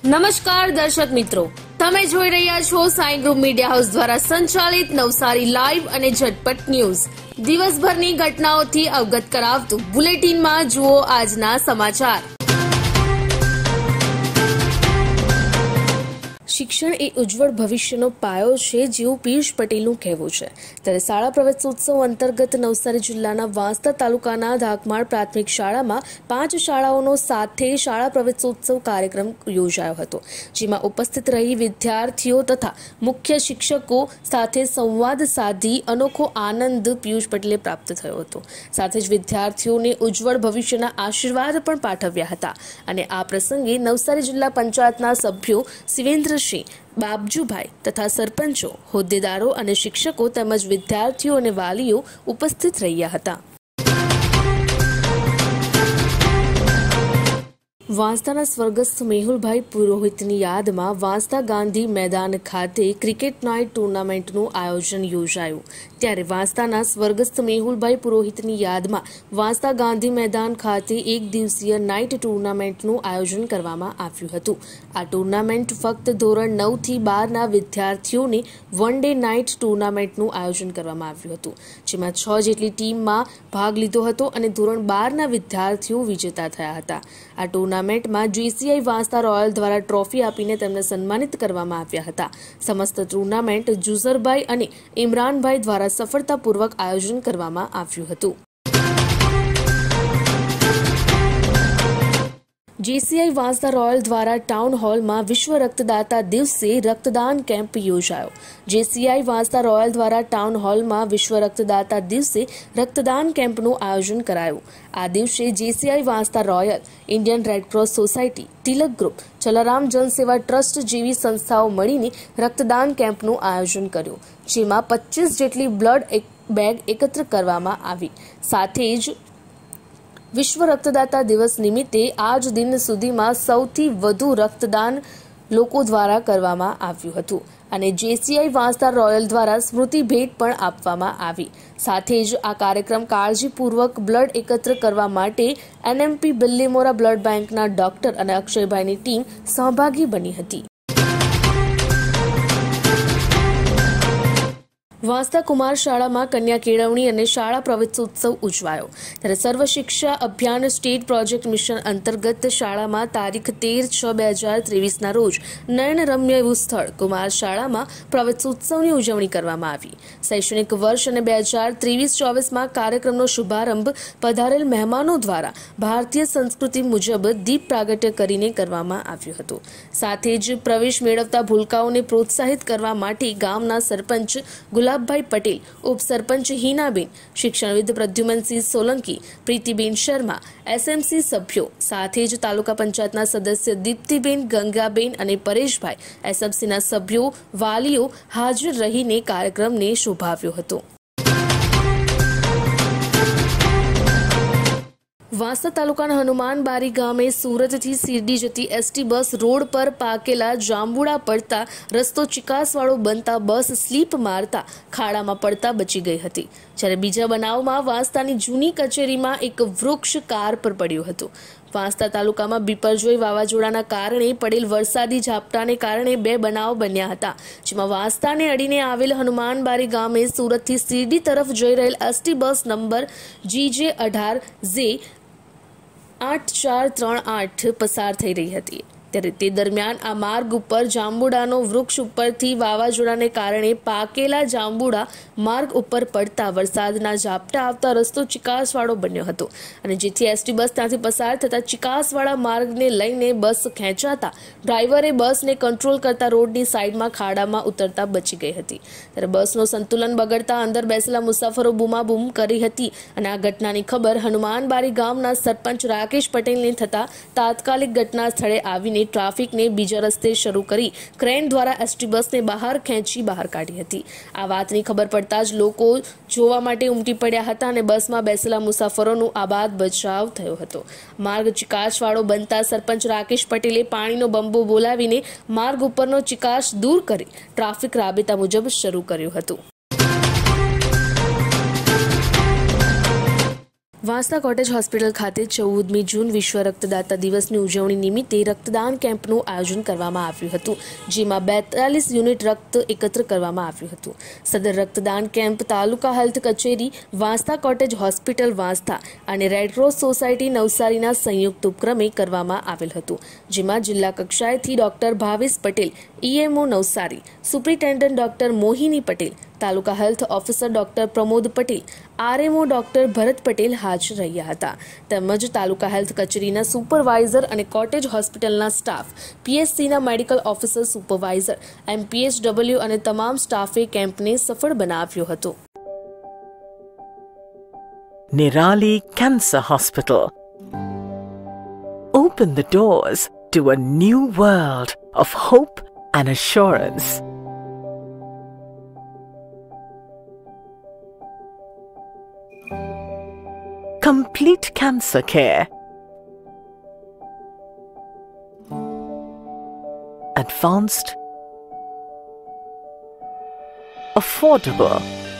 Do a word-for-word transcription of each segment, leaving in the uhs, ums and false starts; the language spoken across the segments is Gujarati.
નમસ્કાર દર્શક મિત્રો, તમે જોઈ રહ્યા છો સાઈ ગ્રુપ મીડિયા હાઉસ દ્વારા સંચાલિત નવસારી લાઈવ અને ઝટપટ ન્યૂઝ. દિવસભરની ઘટનાઓથી અવગત કરાવતું બુલેટિનમાં જુઓ આજના સમાચાર. શિક્ષણ એ ઉજ્જવળ ભવિષ્યનો પાયો છે, જેવું પિયુષ પટેલનું કહેવું છે. ત્યારે શાળા પ્રવેશોત્સવ અંતર્ગત નવસારી જિલ્લાના વાંસદા તાલુકાના ધાકમાળ પ્રાથમિક શાળામાં પાંચ શાળાઓનો સાથે શાળા પ્રવેશોત્સવ કાર્યક્રમ યોજાયો હતો, જેમાં ઉપસ્થિત રહી વિદ્યાર્થીઓ તથા મુખ્ય શિક્ષકો સાથે સંવાદ સાધી અનોખો આનંદ પિયુષ પટેલે પ્રાપ્ત થયો હતો. સાથે જ વિદ્યાર્થીઓને ઉજ્જવળ ભવિષ્યના આશીર્વાદ પણ પાઠવ્યા હતા. અને આ પ્રસંગે નવસારી જિલ્લા પંચાયતના સભ્યો શિવેન્દ્ર બાબજુભાઈ તથા સરપંચો, હોદ્દેદારો અને શિક્ષકો તેમજ વિદ્યાર્થીઓ અને વાલીઓ ઉપસ્થિત રહ્યા હતા. વાંસદાના સ્વર્ગસ્થ મેહુલભાઈ પુરોહિતની યાદમાં વાંસદા ગાંધી મેદાન ખાતે ક્રિકેટ નાઇટ ટુર્નામેન્ટનું આયોજન યોજાયું. ત્યારે વાંસદાના સ્વર્ગસ્થ મેહુલભાઈ પુરોહિતની યાદમાં વાંસદા ગાંધી મેદાન ખાતે એક દિવસીય નાઇટ ટુર્નામેન્ટનું આયોજન કરવામાં આવ્યું હતું. આ ટુર્નામેન્ટ ફક્ત ધોરણ નવ થી બાર ના વિદ્યાર્થીઓને વન ડે નાઇટ ટુર્નામેન્ટનું આયોજન કરવામાં આવ્યું હતું, જેમાં છ જેટલી ટીમમાં ભાગ લીધો હતો અને ધોરણ બાર ના વિદ્યાર્થીઓ વિજેતા થયા હતા. આ ટુર્નામેન્ટમાં જીસીઆઈ વાંસદા રોયલ દ્વારા ટ્રોફી આપીને તેમને સન્માનિત કરવામાં આવ્યા હતા. સમસ્ત ટુર્નામેન્ટ જુઝરભાઈ અને ઇમરાનભાઈ દ્વારા સફળતાપૂર્વક આયોજન કરવામાં આવ્યું હતું. જીસીઆઈ વાંસદા રોયલ દ્વારા ટાઉન હોલમાં વિશ્વ રક્તદાતા દિવસે રક્તદાન કેમ્પ યોજાયો. જીસીઆઈ વાંસદા રોયલ દ્વારા ટાઉન હોલમાં વિશ્વ રક્તદાતા દિવસે રક્તદાન કેમ્પનું આયોજન કરાયું. આ દિવસે GCI Vansda royal, Indian Red Cross society, Tilak group, Jalaram Jansewa trust જેવી સંસ્થાઓ મળીને રક્તદાન કેમ્પનું આયોજન કર્યું, જેમાં પચીસ જેટલી બ્લડ બેગ એકત્ર કરવામાં આવી. સાથે જ વિશ્વ રક્તદાતા દિવસ નિમિત્તે આજ દિન સુધીમાં સૌથી વધુ રક્તદાન લોકો દ્વારા કરવામાં આવ્યું હતું અને જેસીઆઈ વાંસદા રોયલ દ્વારા સ્મૃતિ ભેટ પણ આપવામાં આવી. સાથે જ આ કાર્યક્રમ કાળજીપૂર્વક બ્લડ એકત્ર કરવા માટે એનએમપી બિલ્લીમોરા બ્લડ બેંકના ડોક્ટર અને અક્ષયભાઈની ટીમ સહભાગી બની હતી. વાંસદા કુમાર શાળામાં કન્યા કેળવણી અને શાળા પ્રવેશોત્સવ ઉજવાયો. ત્યારે Sarva Shiksha Abhiyan state project mission અંતર્ગત શાળામાં તારીખ તેર છ બે હજાર ત્રેવીસના રોજ નયનરમ્ય એવું સ્થળ કુમાર શાળામાં પ્રવેશોત્સવની ઉજવણી કરવામાં આવી. શૈક્ષણિક વર્ષ અને બે હજાર ત્રેવીસ ચોવીસમાં કાર્યક્રમનો શુભારંભ પધારેલ મહેમાનો દ્વારા ભારતીય સંસ્કૃતિ મુજબ દીપ પ્રાગટ્ય કરીને કરવામાં આવ્યો હતો. સાથે જ પ્રવેશ મેળવતા ભૂલકાઓને પ્રોત્સાહિત કરવા માટે ગામના સરપંચ ગુલાબભાઈ પટેલ, ઉપસરપંચ હિનાબેન, શિક્ષણવિદ પ્રદ્યુમનસિંહ સોલંકી, પ્રીતિબેન શર્મા, એસએમસી સભ્યો, સાથે જ તાલુકા પંચાયતના સદસ્ય દીપ્તિબેન, ગંગાબેન અને પરેશભાઈ, એસએમસીના સભ્યો, વાલીઓ હાજર રહીને કાર્યક્રમને શોભાવ્યો હતો. વાંસદા તાલુકાના હનુમાનબારી ગામે સુરતથી શિરડી જતી એસટી બસ રોડ પર પાકેલા જાંબુડા પડતા રસ્તો ચિકાસવાળો બનતા બસ સ્લીપ મારતા ખાડામાં પડતા બચી ગઈ હતી. જ્યારે બીજા બનાવમાં વાંસદાની જૂની કચેરીમાં એક વૃક્ષ કાર પર પડ્યું હતું. વાંસદા તાલુકામાં બિપરજોય વાવાઝોડાના કારણે પડેલ વરસાદી ઝાપટાને કારણે બે બનાવ બન્યા હતા, જેમાં વાંસદાને અડીને આવેલ હનુમાનબારી ગામે સુરતથી શિરડી તરફ જઈ રહેલ એસટી બસ નંબર જીજે અઢાર ઝે આઠ ચાર ત્રણ આઠ પસાર થઈ રહી હતી. ત્યારે તે દરમિયાન આ માર્ગ ઉપર જાંબુડાનો વૃક્ષ ઉપરથી વાવાઝોડાને કારણે પાકેલા જાંબુડા માર્ગ ઉપર પડતા વરસાદના ઝાપટા આવતા રસ્તો ચિકાસવાળો બન્યો હતો અને જેથી એસટી બસ ત્યાંથી પસાર થતા ચિકાસવાળા માર્ગને લઈને બસ ખેંચાતા ડ્રાઈવરે બસને કંટ્રોલ કરતા રોડની સાઈડમાં ખાડામાં ઉતરતા બચી ગઈ હતી. ત્યારે બસનું સંતુલન બગડતા અંદર બેસેલા મુસાફરો બૂમાબૂમ કરી હતી અને આ ઘટનાની ખબર હનુમાનબારી ગામના સરપંચ રાકેશ પટેલને થતા તાત્કાલિક ઘટના સ્થળે આવીને ટ્રાફિકને બીજા રસ્તે શરૂ કરી ક્રેન દ્વારા એસટી બસને બહાર ખેંચી બહાર કાઢી હતી. આ વાતની ખબર પડતા જ લોકો જોવા માટે ઉમટી પડ્યા હતા અને બસમાં બેસેલા મુસાફરોનું આબાદ બચાવ થયો હતો. માર્ગ ચિકાસવાળો બનતા સરપંચ રાકેશ પટેલે પાણીનો બંબો બોલાવીને માર્ગ ઉપરનો ચિકાસ દૂર કરી ટ્રાફિક રાબેતા મુજબ શરૂ કર્યું હતું. વાંસદા કોટેજ હોસ્પિટલ ખાતે ચૌદમી જૂન વિશ્વ રક્તદાતા દિવસની ઉજવણી નિમિત્તે રક્તદાન કેમ્પનું આયોજન કરવામાં આવ્યું હતું, જેમાં બેતાલીસ યુનિટ રક્ત એકત્ર કરવામાં આવ્યું હતું. સદર રક્તદાન કેમ્પ તાલુકા હેલ્થ કચેરી, વાંસદા કોટેજ હોસ્પિટલ વાંસદા અને રેડક્રોસ સોસાયટી નવસારીના સંયુક્ત ઉપક્રમે કરવામાં આવેલ હતું, જેમાં જિલ્લા કક્ષાએથી doctor Bhavesh Patel, EMO Navsari, superintendent doctor Mohini Patel, taluka health officer doctor Pramod Patel, RMO doctor Bharat Patel હાજર રહ્યા હતા. તેમજ તાલુકા હેલ્થ કચેરીના સુપરવાઇઝર અને કોટેજ હોસ્પિટલના સ્ટાફ, પીએચસીના મેડિકલ ઓફિસર સુપરવાઇઝર, એમપીએચડબલ્યુ અને તમામ સ્ટાફે કેમ્પને સફળ બનાવ્યો હતો. Nirali Cancer Hospital. Open the doors to a new world of hope and assurance. Complete cancer care. Advanced, affordable,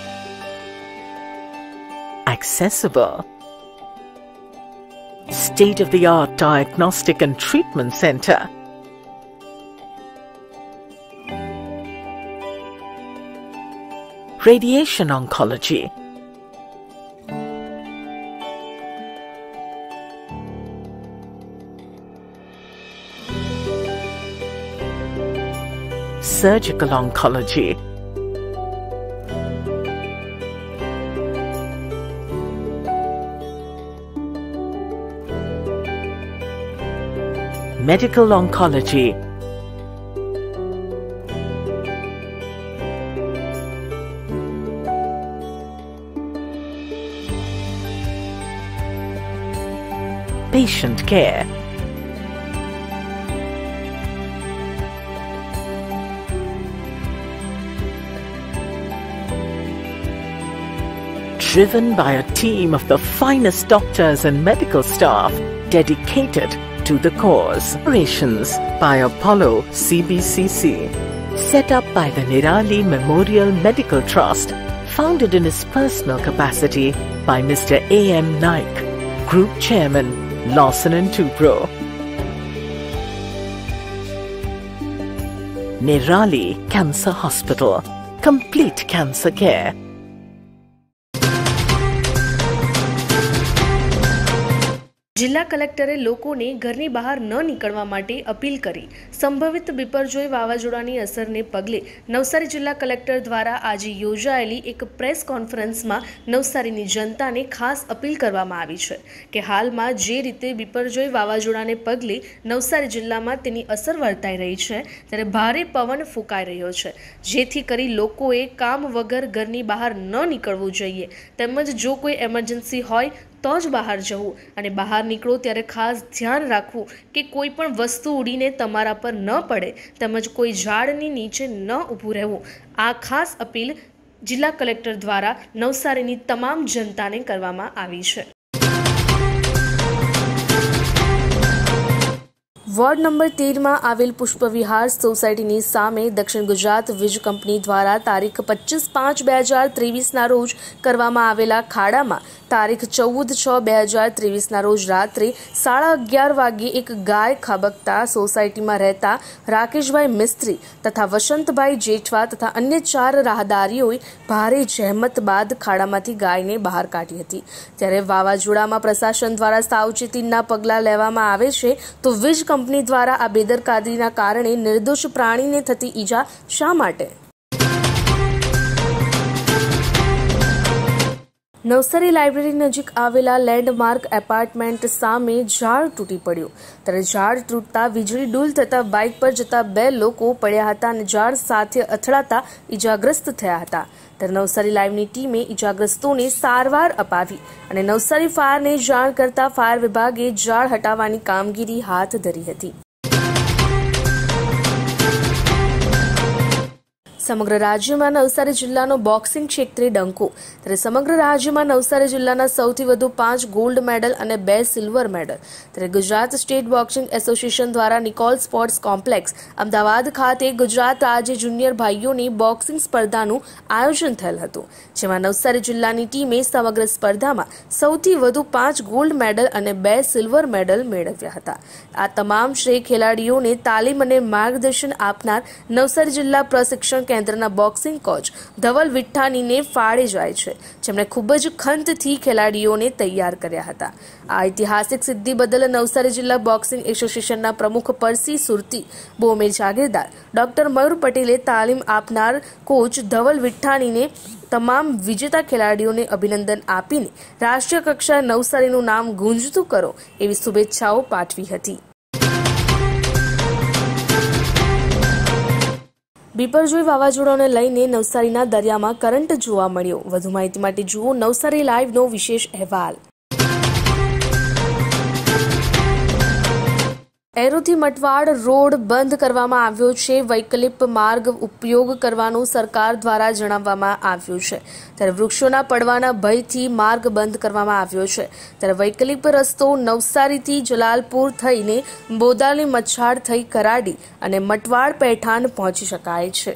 accessible, state-of-the-art diagnostic and treatment center. Radiation oncology. Surgical oncology. Medical oncology. Patient care. Driven by a team of the finest doctors and medical staff dedicated to the cause. Operations by Apollo C B C C. Set up by the Nirali Memorial Medical Trust, founded in his personal capacity by Mister A M Naik, Group Chairman, Lawson and Tubro. Nirali Cancer Hospital. Complete cancer care. જિલ્લા કલેક્ટરે લોકોને ઘરની બહાર ન નીકળવા માટે અપીલ કરી. સંભવિત બિપરજોય વાવાઝોડાની અસરને પગલે નવસારી જિલ્લા કલેક્ટર દ્વારા આજે યોજાયેલી એક પ્રેસ કોન્ફરન્સમાં નવસારીની જનતાને ખાસ અપીલ કરવામાં આવી છે કે હાલમાં જે રીતે બિપરજોય વાવાઝોડાને પગલે નવસારી જિલ્લામાં તેની અસર વર્તાઈ રહી છે, ત્યારે ભારે પવન ફૂંકાઈ રહ્યો છે, જેથી કરી લોકોએ કામ વગર ઘરની બહાર ન નીકળવું જોઈએ. તેમજ જો કોઈ એમરજન્સી હોય તો જ બહાર જવું અને બહાર નીકળો ત્યારે ખાસ ધ્યાન રાખવું કે કોઈ પણ વસ્તુ ઉડીને તમારા પર ન પડે, તેમજ કોઈ ઝાડની નીચે ન ઊભું રહેવું. આ ખાસ અપીલ જિલ્લા કલેક્ટર દ્વારા નવસારીની તમામ જનતાને કરવામાં આવી છે. વોર્ડ નંબર તેરમાં આવેલ પુષ્પવિહાર સોસાયટીની સામે દક્ષિણ ગુજરાત વીજ કંપની દ્વારા તારીખ પચીસ પાંચ બે હજાર ત્રેવીસના રોજ કરવામાં આવેલા ખાડામાં તારીખ ચૌદ છ બે હજાર ત્રેવીસના રોજ રાત્રે સાડા અગિયાર વાગ્યે એક ગાય ખાબકતા સોસાયટીમાં રહેતા રાકેશભાઈ મિસ્ત્રી તથા વસંતભાઈ જેઠવા તથા અન્ય ચાર રાહદારીઓએ ભારે જહેમત બાદ ખાડામાંથી ગાયને બહાર કાઢી હતી. ત્યારે વાવાઝોડામાં પ્રશાસન દ્વારા સાવચેતીના પગલાં લેવામાં આવે છે, તો વીજ કંપની દ્વારા આ બેદરકારીના કારણે નિર્દોષ પ્રાણીને થતી ઈજા શા માટે? નવસારી લાઇબ્રેરી નજીક આવેલા લેન્ડમાર્ક એપાર્ટમેન્ટ સામે ઝાડ તૂટી પડ્યું. ત્યારે ઝાડ તૂટતા વીજળી ડૂલ થતા બાઇક પર જતા બે લોકો પડ્યા હતા અને ઝાડ સાથે અથડાતા ઈજાગ્રસ્ત થયા હતા. ત્યારે નવસારી લાઈવની ટીમે ઈજાગ્રસ્તોને સારવાર અપાવી અને નવસારી ફાયરને જાણ કરતા ફાયર વિભાગે ઝાડ હટાવવાની કામગીરી હાથ ધરી હતી. સમગ્ર રાજ્યમાં નવસારી જિલ્લાનો બોક્સિંગ ક્ષેત્રે ડંકો. ત્યારે સમગ્ર રાજ્યમાં નવસારી જિલ્લાના સૌથી વધુ પાંચ ગોલ્ડ મેડલ અને બે સિલ્વર મેડલ. ત્યારે ગુજરાત સ્ટેટ બોક્સિંગ એસોસિએશન દ્વારા નિકોલ સ્પોર્ટ્સ કોમ્પ્લેક્સ અમદાવાદ ખાતે ગુજરાત રાજ્ય જુનિયર ભાઈઓની બોક્સિંગ સ્પર્ધાનું આયોજન થયેલ હતું, જેમાં નવસારી જિલ્લાની ટીમે સમગ્ર સ્પર્ધામાં સૌથી વધુ પાંચ ગોલ્ડ મેડલ અને બે સિલ્વર મેડલ મેળવ્યા હતા. આ તમામ શ્રેય ખેલાડીઓને તાલીમ અને માર્ગદર્શન આપનાર નવસારી જિલ્લા પ્રશિક્ષણ કેન્દ્રના બોક્સિંગ કોચ ધવલ વિઠ્ઠાણીને ફાળે જાય છે, જેમણે ખૂબ જ ખંતથી ખેલાડીઓને તૈયાર કર્યા હતા. આ ઐતિહાસિક સિદ્ધિ બદલ નવસારી જિલ્લા બોક્સિંગ એસોસિએશનના પ્રમુખ પરસી સુરતી, બોમેર જાગીરદાર, ડોક્ટર મયુર પટેલે તાલીમ આપનાર કોચ ધવલ વિઠ્ઠાણીને તમામ વિજેતા ખેલાડીઓને અભિનંદન આપીને રાષ્ટ્રીય કક્ષાએ નવસારીનું નામ ગુંજતું કરો એવી શુભેચ્છાઓ પાઠવી હતી. બિપરજોય વાવાઝોડાને લઈને નવસારીના દરિયામાં કરંટ જોવા મળ્યો. વધુ માહિતી માટે જુઓ નવસારી લાઈવનો વિશેષ અહેવાલ. એરોથી મટવાડ રોડ બંધ કરવામાં આવ્યો છે. વૈકલ્પિક માર્ગ ઉપયોગ કરવાનું સરકાર દ્વારા જણાવવામાં આવ્યું છે. ત્યારે વૃક્ષોના પડવાના ભયથી માર્ગ બંધ કરવામાં આવ્યો છે. ત્યારે વૈકલ્પિક રસ્તો નવસારીથી જલાલપુર થઈને બોદાલી મચ્છાડ થઈ કરાડી અને મટવાડ પેઠાણ પહોંચી શકાય છે.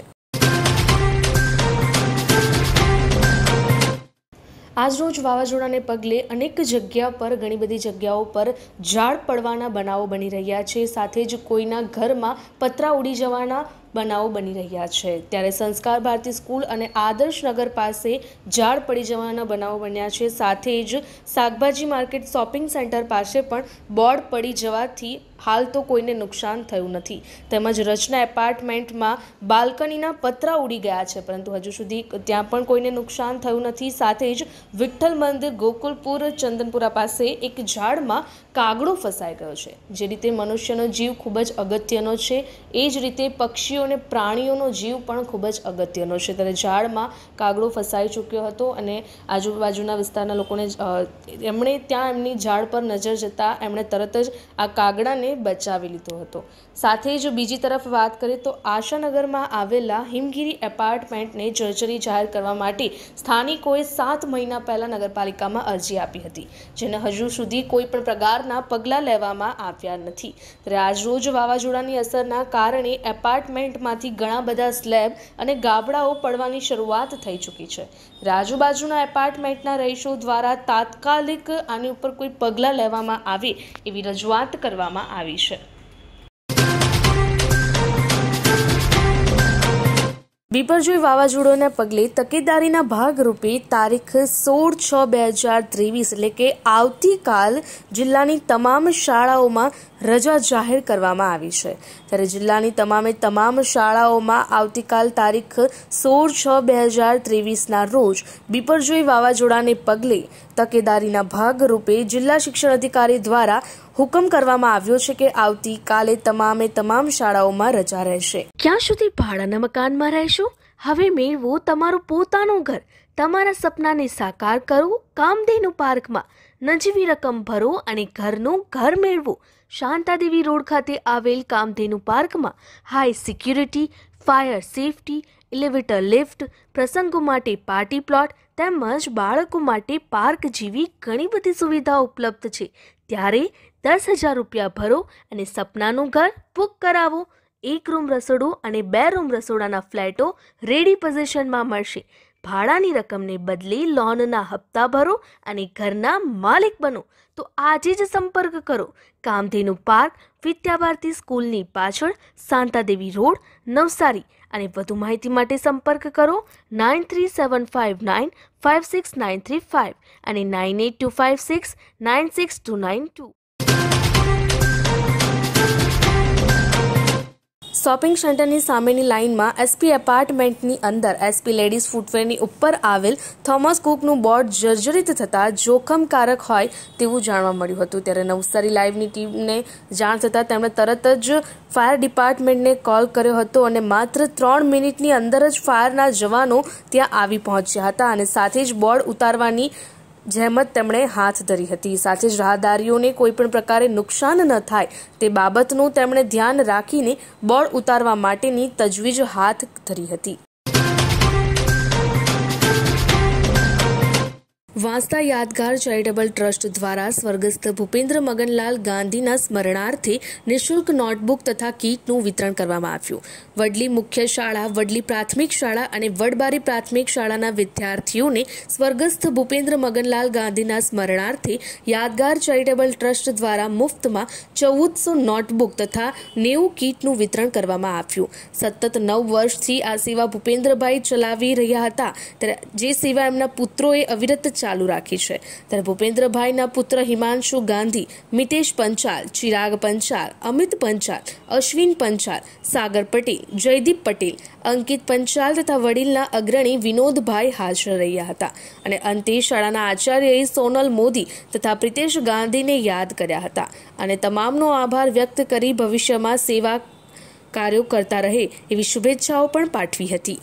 આજરોજ વાવાઝોડાને પગલે અનેક જગ્યા પર ઘણી બધી જગ્યાઓ પર ઝાડ પડવાના બનાવો બની રહ્યા છે. સાથે જ કોઈના ઘરમાં પતરા ઉડી જવાના બનાવો બની રહ્યા છે. ત્યારે સંસ્કાર ભારતી સ્કૂલ અને આદર્શ નગર પાસે ઝાડ પડી જવાના બનાવો બન્યા છે. સાથે જ શાકભાજી માર્કેટ શોપિંગ સેન્ટર પાસે પણ બોર્ડ પડી જવાથી હાલ તો કોઈને નુકસાન થયું નથી. તેમજ રચના એપાર્ટમેન્ટમાં બાલ્કનીના પતરા ઉડી ગયા છે, પરંતુ હજુ સુધી ત્યાં પણ કોઈને નુકસાન થયું નથી. સાથે જ વિઠ્ઠલ મંદિર ગોકુલપુર ચંદનપુરા પાસે એક ઝાડમાં કાગડો ફસાઈ ગયો છે. જે રીતે મનુષ્યનો જીવ ખૂબ જ અગત્યનો છે, એ જ રીતે પક્ષીઓ અને પ્રાણીઓનો જીવ પણ ખૂબ જ અગત્યનો છે. ત્યારે ઝાડમાં કાગડો ફસાઈ ચૂક્યો હતો અને આજુબાજુના વિસ્તારના લોકોને એમણે ત્યાં એમની ઝાડ પર નજર જતા એમણે તરત જ આ કાગડાને બચાવી લીધો હતો. સાથે જ બીજી તરફ વાત કરીએ તો આશાનગરમાં આવેલા હિમગીરી એપાર્ટમેન્ટને જર્જરી જાહેર કરવા માટે સ્થાનિકોએ સાત મહિના પહેલા નગરપાલિકામાં અરજી આપી હતી, જેને હજુ સુધી કોઈ પણ પ્રકારના પગલાં લેવામાં આવ્યા નથી. ત્યારે આજરોજ વાવાઝોડાની અસરના કારણે એપાર્ટમેન્ટમાંથી ઘણા બધા સ્લેબ અને ગાબડાઓ પડવાની શરૂઆત થઈ ચૂકી છે. આજુબાજુના એપાર્ટમેન્ટના રહીશો દ્વારા તાત્કાલિક આની ઉપર કોઈ પગલાં લેવામાં આવે એવી રજૂઆત કરવામાં આવી છે. બિપરજોય વાવાઝોડાને પગલે તકેદારીના ભાગરૂપે તારીખ સોળ છ બે હજાર ત્રેવીસ એટલે કે આવતીકાલ જિલ્લાની તમામ શાળાઓમાં રજા જાહેર કરવામાં આવી છે. ત્યારે જિલ્લાની તમામે તમામ શાળાઓમાં આવતીકાલ તારીખ સોળ છ બે હજાર ત્રેવીસના રોજ બિપરજોય વાવાઝોડાને પગલે તકેદારીના ભાગરૂપે જિલ્લા શિક્ષણ અધિકારી દ્વારા હુકમ કરવામાં આવ્યો છે કે આવતીકાલે તમામે તમામ શાળાઓમાં રજા રહેશે. ક્યાં સુધી ભાડાના મકાનમાં રહેશો? હવે મેળવો તમારું પોતાનું ઘર. તમારા સપનાને સાકાર કરો કામધેનુ પાર્કમાં. નજીવી રકમ ભરો અને ઘરનું ઘર મેળવો. શાંતાદેવી રોડ ખાતે આવેલ કામધેનુ પાર્કમાં high security, fire safety, elevator lift, પ્રસંગો માટે પાર્ટી પ્લોટ તેમજ બાળકો માટે પાર્ક જેવી ઘણી બધી સુવિધાઓ ઉપલબ્ધ છે. ત્યારે દસ હજાર રૂપિયા ભરો અને સપનાનું ઘર બુક કરાવો. એક રૂમ રસોડું અને બે રૂમ રસોડાના ફ્લેટો રેડી પોઝિશનમાં મળશે. ભાડાની રકમને બદલે લોનના હપ્તા ભરો અને ઘરના માલિક બનો. તો આજે જ સંપર્ક કરો કામધેનુ પાર્ક, વિદ્યાભારતી સ્કૂલની પાછળ, શાંતાદેવી રોડ, નવસારી. અને વધુ માહિતી માટે સંપર્ક કરો nine three seven five nine five six nine three five અને nine eight two five six nine six two nine two. Shopping સેન્ટરની સામેની લાઇનમાં એસપી એપાર્ટમેન્ટની અંદર એસપી લેડીઝ ફૂટવેરની ઉપર આવેલ થોમસ કુકનું બોર્ડ જર્જરિત થતાં જોખમકારક હોય તેવું જાણવા મળ્યું હતું. ત્યારે નવસારી લાઈવની ટીમને જાણ થતાં તેમણે તરત જ ફાયર ડિપાર્ટમેન્ટને કોલ કર્યો હતો અને માત્ર ત્રણ મિનિટની અંદર જ ફાયરના જવાનો ત્યાં આવી પહોંચ્યા હતા અને સાથે જ બોર્ડ ઉતારવાની જહેમત તેમણે હાથ ધરી હતી. સાથે જ રાહદારીઓને કોઈ પણ પ્રકારે નુકસાન ન થાય તે બાબતનું તેમણે ધ્યાન રાખીને બોર્ડ ઉતારવા માટેની તજવીજ હાથ ધરી હતી. વાંસદા યાદગાર ચેરિટેબલ ટ્રસ્ટ દ્વારા સ્વર્ગસ્થ ભૂપેન્દ્ર મગનલાલ ગાંધીના સ્મરણાર્થે નિઃશુલ્ક નોટબુક તથા કીટનું વિતરણ કરવામાં આવ્યું. વડલી મુખ્ય શાળા, વડલી પ્રાથમિક શાળા અને વડબારી પ્રાથમિક શાળાના વિદ્યાર્થીઓને સ્વર્ગસ્થ ભૂપેન્દ્ર મગનલાલ ગાંધીના સ્મરણાર્થે યાદગાર ચેરિટેબલ ટ્રસ્ટ દ્વારા મુફ્તમાં ચૌદસો નોટબુક તથા નેવું કીટનું વિતરણ કરવામાં આવ્યું. સતત નવ વર્ષથી આ સેવા ભૂપેન્દ્રભાઈ ચલાવી રહ્યા હતા, જે સેવા એમના પુત્રોએ અવિરત ચાલુ રાખી છે. ત્યારે ભૂપેન્દ્રભાઈના પુત્ર હિમાંશુ ગાંધી, મિતેશ પંચાલ, ચિરાગ પંચાલ, અમિત પંચાલ, અશ્વિન પંચાલ, સાગર પટેલ, જયદીપ પટેલ, અંકિત પંચાલ તથા વડીલના અગ્રણી વિનોદભાઈ હાજર રહ્યા હતા અને અંતે શાળાના આચાર્યએ સોનલ મોદી તથા પ્રિતેશ ગાંધીને યાદ કર્યા હતા અને તમામનો આભાર વ્યક્ત કરી ભવિષ્યમાં સેવા કાર્યો કરતા રહે એવી શુભેચ્છાઓ પણ પાઠવી હતી.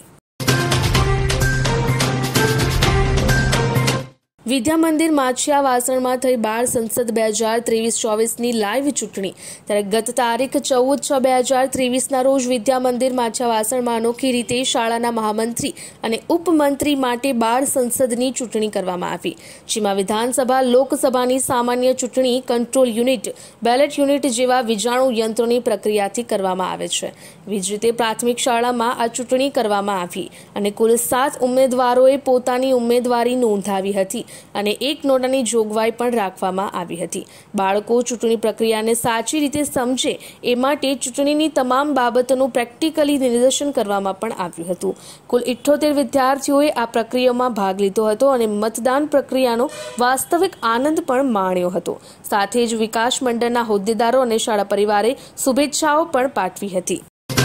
વિદ્યા મંદિર માછિયા વાસણમાં થઈ બાળ સંસદ બે હજાર ત્રેવીસ ચોવીસની લાઈવ ચૂંટણી. ત્યારે ગત તારીખ ચૌદ છ બે હજાર ત્રેવીસના રોજ વિદ્યા મંદિર માછિયા વાસણમાં અનોખી રીતે શાળાના મહામંત્રી અને ઉપમંત્રી માટે બાળ સંસદની ચૂંટણી કરવામાં આવી, જેમાં વિધાનસભા, લોકસભાની સામાન્ય ચૂંટણી કંટ્રોલ યુનિટ, બેલેટ યુનિટ જેવા વીજાણુ યંત્રોની પ્રક્રિયાથી કરવામાં આવે છે. એવી જ રીતે પ્રાથમિક શાળામાં આ ચૂંટણી કરવામાં આવી અને કુલ સાત ઉમેદવારોએ પોતાની ઉમેદવારી નોંધાવી હતી અને એક નોટાની જોગવાઈ પણ રાખવામાં આવી હતી. બાળકો ચૂંટણી પ્રક્રિયાને સાચી રીતે સમજે એ માટે ચૂંટણીની તમામ બાબતોનું પ્રેક્ટિકલી નિદર્શન કરવામાં પણ આવ્યું હતું. કુલ ઇઠ્ઠોતેર વિદ્યાર્થીઓએ આ પ્રક્રિયામાં ભાગ લીધો હતો અને મતદાન પ્રક્રિયાનો વાસ્તવિક આનંદ પણ માણ્યો હતો. સાથે જ વિકાસ મંડળના હોદ્દેદારો અને શાળા પરિવારે શુભેચ્છાઓ પણ પાઠવી હતી.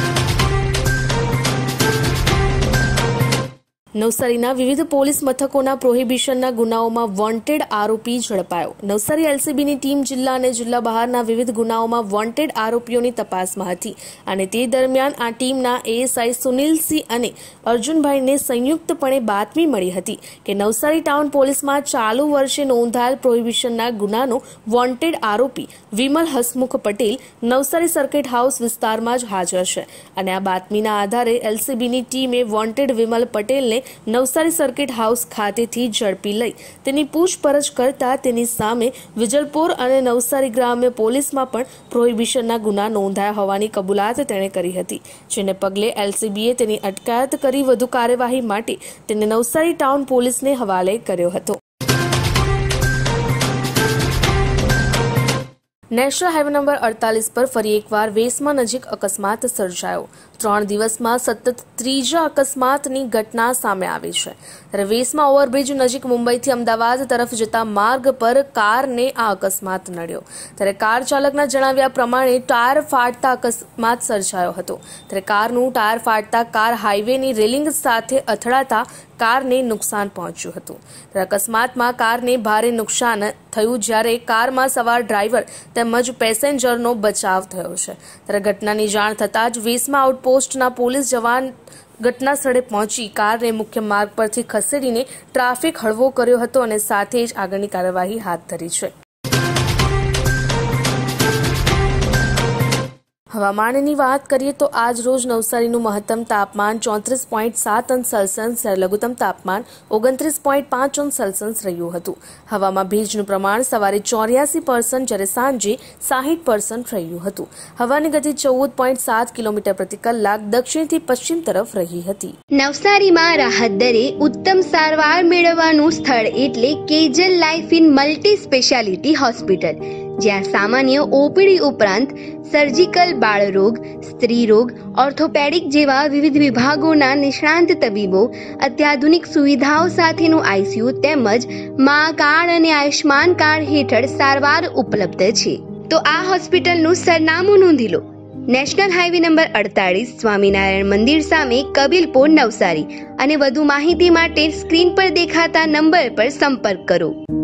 નવસારીના વિવિધ પોલીસ મથકોના પ્રોહિબિશનના ગુનાઓમાં વોન્ટેડ આરોપી ઝડપાયો. નવસારી એલસીબીની ટીમ જિલ્લા અને જિલ્લા બહારના વિવિધ ગુનાઓમાં વોન્ટેડ આરોપીઓની તપાસમાં હતી અને તે દરમિયાન આ ટીમના એએસઆઈ સુનિલસિંહ અને અર્જુનભાઈને સંયુક્તપણે બાતમી મળી હતી કે નવસારી ટાઉન પોલીસમાં ચાલુ વર્ષે નોંધાયેલ પ્રોહિબિશનના ગુનાનો વોન્ટેડ આરોપી વિમલ હસમુખ પટેલ નવસારી સર્કિટ હાઉસ વિસ્તારમાં જ હાજર છે અને આ બાતમીના આધારે એલસીબીની ટીમે વોન્ટેડ વિમલ પટેલને નવસારી સર્કિટ હાઉસ ખાતેથી ઝડપી લઈ તેની પૂછપરછ કરતા તેની સામે વિજલપોર અને નવસારી ગ્રામ્ય પોલીસમાં પણ પ્રોહિબિશનના ગુના નોંધાયા હોવાની કબૂલાત તેણે કરી હતી, જેને પગલે એલસીબીએ તેની અટકાયત કરી વધુ કાર્યવાહી માટે તેને નવસારી ટાઉન પોલીસને હવાલે કર્યો હતો. નેશનલ હાઈવે નંબર અડતાલીસ પર ફરી એકવાર વેસમાં નજીક અકસ્માત સર્જાયો. ત્રણ દિવસમાં સતત ત્રીજા અકસ્માતની ઘટના સામે આવી છે. ત્યારે વેસમાં ઓવરબ્રિજ નજીક મુંબઈથી અમદાવાદ તરફ જતા માર્ગ પર કારને આ અકસ્માત નડ્યો. ત્યારે કાર ચાલકના જણાવ્યા પ્રમાણે ટાયર ફાટતા અકસ્માત સર્જાયો હતો. ત્યારે કારનું ટાયર ફાટતા કાર હાઈવેની રેલિંગ સાથે અથડાતા કારને નુકસાન પહોંચ્યું હતું. ત્યારે અકસ્માતમાં કારને ભારે નુકસાન થયું, જ્યારે કારમાં સવાર ડ્રાઈવર તેમજ પેસેન્જરનો બચાવ થયો છે. ત્યારે ઘટનાની જાણ થતાં જ વેસમાં આઉટપોસ્ટના પોલીસ જવાન ઘટના સ્થળે પહોંચી કારને મુખ્ય માર્ગ પરથી ખસેડીને ટ્રાફિક હળવો કર્યો હતો અને સાથે જ આગળની કાર્યવાહી હાથ ધરી છે. હવામાનની વાત કરીએ તો આજ રોજ નવસારીનું મહત્તમ તાપમાન ચોત્રીસ પોઈન્ટ સાત અંશ સેલ્સિયસ, લઘુત્તમ તાપમાન ઓગણત્રીસ પોઈન્ટ પાંચ અંશ સેલ્સિયસ રહ્યું હતું. હવામાં ભેજનું પ્રમાણ સવારે ચોર્યાસી પર્સન્ટ જ્યારે સાંજે સાહીઠ પર્સન્ટ રહ્યું હતું. હવાની ગતિ ચૌદ પોઈન્ટ સાત કિલોમીટર પ્રતિ કલાક દક્ષિણથી પશ્ચિમ તરફ રહી હતી. નવસારીમાં રાહત દરે ઉત્તમ સારવાર મેળવવાનું સ્થળ એટલે Kejal life in multi speciality hospital, જ્યાં સામાન્ય ઓપીડી ઉપરાંત સર્જિકલ, બાળરોગ, સ્ત્રી રોગ, ઓર્થોપેડિક જેવા વિવિધ વિભાગોના નિષ્ણાંત તબીબો, અત્યાધુનિક સુવિધાઓ સાથેનું આઈસીયુ તેમજ મા કાર્ડ અને આયુષ્માન કાર્ડ હેઠળ સારવાર ઉપલબ્ધ છે. તો આ હોસ્પિટલનું સરનામું નોંધી લો. નેશનલ હાઈવે નંબર અડતાલીસ, સ્વામિનારાયણ મંદિર સામે, કબીલપુર, નવસારી. અને વધુ માહિતી માટે સ્ક્રીન પર દેખાતા નંબર પર સંપર્ક કરો.